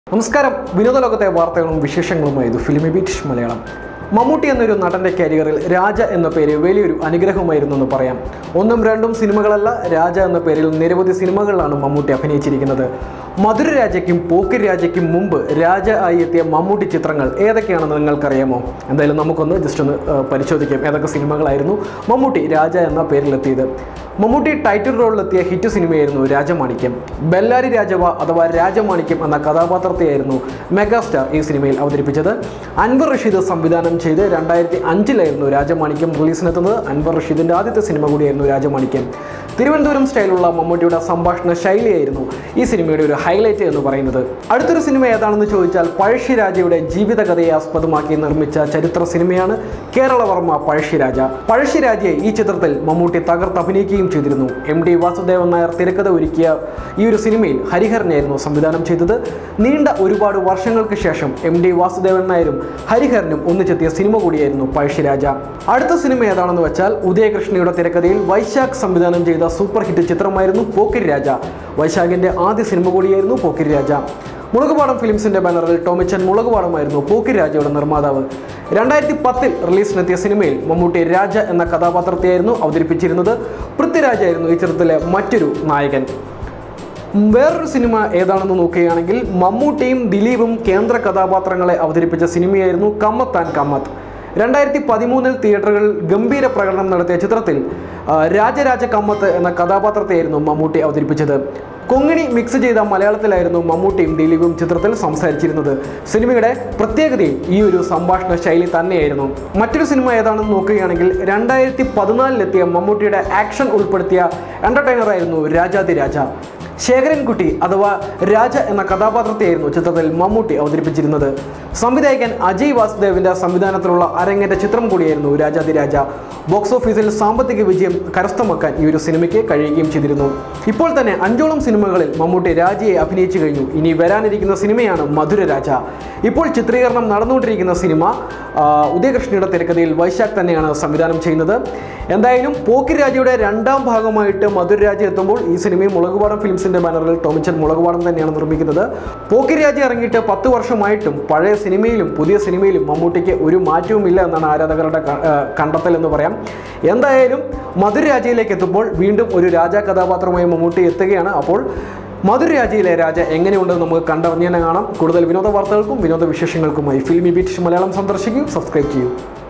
നമസ്കാരം വിനോദലോകത്തെ വാർത്തകളും വിശേഷങ്ങളുമായി ഇത് ഫിലിമിബീറ്റ് മലയാളം. മമ്മൂട്ടി എന്നൊരു നടൻ്റെ കരിയറിൽ രാജ എന്ന പേര് വലിയൊരു അനുഗ്രഹമായിരുന്നു എന്ന് പറയാം. ഒന്നും രണ്ടും സിനിമകളല്ല, രാജ എന്ന പേരിൽ നിരവധി സിനിമകളിലാണ് മമ്മൂട്ടി അഭിനയിച്ചിരിക്കുന്നത്. മധുര രാജയ്ക്കും പോക്കിരി രാജയ്ക്കും മുമ്പ് രാജ ആയി എത്തിയ മമ്മൂട്ടി ചിത്രങ്ങൾ ഏതൊക്കെയാണെന്ന് നിങ്ങൾക്കറിയാമോ? എന്തായാലും നമുക്കൊന്ന് ജസ്റ്റ് ഒന്ന് പരിശോധിക്കാം ഏതൊക്കെ സിനിമകളായിരുന്നു മമ്മൂട്ടി രാജ എന്ന പേരിലെത്തിയത്. മമ്മൂട്ടി ടൈറ്റിൽ റോളിലെത്തിയ ഹിറ്റ് സിനിമയായിരുന്നു രാജമാണിക്യം. ബെല്ലാരി രാജവ അഥവാ രാജമാണിക്യം എന്ന കഥാപാത്രത്തെയായിരുന്നു മെഗാസ്റ്റാർ ഈ സിനിമയിൽ അവതരിപ്പിച്ചത്. അൻവർ റഷീദ് സംവിധാനം ചെയ്ത് 2005 രാജമാണിക്യം റിലീസിനെത്തുന്നത്. അൻവർ റഷീദിൻ്റെ ആദ്യത്തെ സിനിമ കൂടിയായിരുന്നു രാജമാണിക്യം. തിരുവനന്തപുരം സ്റ്റൈലുള്ള മമ്മൂട്ടിയുടെ സംഭാഷണ ശൈലിയായിരുന്നു ഈ സിനിമയുടെ ഒരു ഹൈലൈറ്റ് എന്ന് പറയുന്നത്. അടുത്തൊരു സിനിമ ഏതാണെന്ന് ചോദിച്ചാൽ പഴശ്ശിരാജയുടെ ജീവിതകഥയെ ആസ്പദമാക്കി നിർമ്മിച്ച ചരിത്ര സിനിമയാണ് കേരളവർമ്മ പഴശ്ശിരാജ. പഴശ്ശിരാജയെ ഈ ചിത്രത്തിൽ മമ്മൂട്ടി തകർത്ത് അഭിനയിക്കുകയും ചെയ്തിരുന്നു. MD വാസുദേവൻ നായർ തിരക്കഥ ഒരുക്കിയ ഈ ഒരു സിനിമയിൽ ഹരിഹരനായിരുന്നു സംവിധാനം ചെയ്തത്. നീണ്ട ഒരുപാട് വർഷങ്ങൾക്ക് ശേഷം MD വാസുദേവൻ നായരും ഹരിഹരനും ഒന്നിച്ചെത്തിയ സിനിമ കൂടിയായിരുന്നു പഴശ്ശിരാജ. അടുത്ത സിനിമ ഏതാണെന്ന് വെച്ചാൽ ഉദയകൃഷ്ണയുടെ തിരക്കഥയിൽ വൈശാഖ് സംവിധാനം ചെയ്ത സൂപ്പർ ഹിറ്റ് ചിത്രമായിരുന്നു പോക്കിരി രാജ. വൈശാഖിന്റെ ആദ്യ സിനിമ കൂടിയായിരുന്നു പോക്കിരി രാജ. മുളകുപാടം ഫിലിംസിന്റെ ബാനറിൽ ടോമിച്ചൻ മുളകുപാടമായിരുന്നു പോക്കിരി രാജയുടെ നിർമ്മാതാവ്. 2010 റിലീസിനെത്തിയ സിനിമയിൽ മമ്മൂട്ടി രാജ എന്ന കഥാപാത്രത്തെയായിരുന്നു അവതരിപ്പിച്ചിരുന്നത്. പൃഥ്വിരാജായിരുന്നു ഈ ചിത്രത്തിലെ മറ്റൊരു നായകൻ. വേറൊരു സിനിമ ഏതാണെന്ന് നോക്കുകയാണെങ്കിൽ മമ്മൂട്ടിയും ദിലീപും കേന്ദ്ര കഥാപാത്രങ്ങളെ അവതരിപ്പിച്ച സിനിമയായിരുന്നു കമ്മത്ത് ആൻഡ് കമ്മത്ത്. 2013 തിയേറ്ററുകളിൽ ഗംഭീര പ്രകടനം നടത്തിയ ചിത്രത്തിൽ രാജരാജ കമ്മത്ത് എന്ന കഥാപാത്രത്തെയായിരുന്നു മമ്മൂട്ടി അവതരിപ്പിച്ചത്. കൊങ്ങിണി മിക്സ് ചെയ്ത മലയാളത്തിലായിരുന്നു മമ്മൂട്ടിയും ദിലീപും ചിത്രത്തിൽ സംസാരിച്ചിരുന്നത്. സിനിമയുടെ പ്രത്യേകതയും ഈ ഒരു സംഭാഷണ ശൈലി തന്നെയായിരുന്നു. മറ്റൊരു സിനിമ ഏതാണെന്ന് നോക്കുകയാണെങ്കിൽ 2014 മമ്മൂട്ടിയുടെ ആക്ഷൻ ഉൾപ്പെടുത്തിയ എൻ്റർടൈനറായിരുന്നു രാജാതിരാജ. ശേഖരൻകുട്ടി അഥവാ രാജ എന്ന കഥാപാത്രത്തെയായിരുന്നു ചിത്രത്തിൽ മമ്മൂട്ടി അവതരിപ്പിച്ചിരുന്നത്. സംവിധായകൻ അജയ് വാസുദേവിൻ്റെ സംവിധാനത്തിലുള്ള അരങ്ങേറ്റ ചിത്രം കൂടിയായിരുന്നു രാജാതിരാജ. ബോക്സ് ഓഫീസിൽ സാമ്പത്തിക വിജയം കരസ്ഥമാക്കാൻ ഈ ഒരു സിനിമയ്ക്ക് കഴിയുകയും ചെയ്തിരുന്നു. ഇപ്പോൾ തന്നെ 5ഓളം സിനിമകളിൽ മമ്മൂട്ടി രാജയെ അഭിനയിച്ചു കഴിഞ്ഞു. ഇനി വരാനിരിക്കുന്ന സിനിമയാണ് മധുര രാജ. ഇപ്പോൾ ചിത്രീകരണം നടന്നുകൊണ്ടിരിക്കുന്ന സിനിമ ഉദയകൃഷ്ണയുടെ തിരക്കഥയിൽ വൈശാഖ് തന്നെയാണ് സംവിധാനം ചെയ്യുന്നത്. എന്തായാലും പോക്കിരി രാജയുടെ രണ്ടാം ഭാഗമായിട്ട് മധുര രാജ എത്തുമ്പോൾ ഈ സിനിമയും മുളകുപാടം ഫിലിംസിന്റെ ബാനറിൽ ടോമിച്ചൻ മുളകുപാടം തന്നെയാണ് നിർമ്മിക്കുന്നത്. പോക്കിരി രാജ ഇറങ്ങിയിട്ട് 10 വർഷമായിട്ടും പഴയ സിനിമയിലും പുതിയ സിനിമയിലും മമ്മൂട്ടിക്ക് ഒരു മാറ്റവുമില്ല എന്നാണ് ആരാധകരുടെ കണ്ടെത്തൽ എന്ന് പറയാം. എന്തായാലും മധുര രാജയിലേക്ക് എത്തുമ്പോൾ വീണ്ടും ഒരു രാജ കഥാപാത്രമായി മമ്മൂട്ടി എത്തുകയാണ്. അപ്പോൾ മധുര രാജയിലെ രാജ എങ്ങനെയുണ്ടെന്ന് നമുക്ക് കണ്ടറിഞ്ഞ് തന്നെ കാണാം. കൂടുതൽ വിനോദ വാർത്തകൾക്കും വിനോദ വിശേഷങ്ങൾക്കുമായി ഫിലിമിബീറ്റ് മലയാളം സന്ദർശിക്കൂ, സബ്സ്ക്രൈബ് ചെയ്യൂ.